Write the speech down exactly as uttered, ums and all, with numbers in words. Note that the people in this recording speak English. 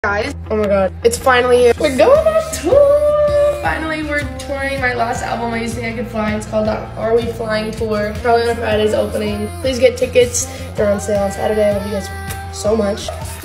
Guys, oh my god, it's finally here. We're going on tour. Finally, we're touring my last album, I Used to Think I Could Fly. It's called the Are We Flying Tour. Charlieonnafriday's opening. Please get tickets. They're on sale on Saturday. I love you guys so much.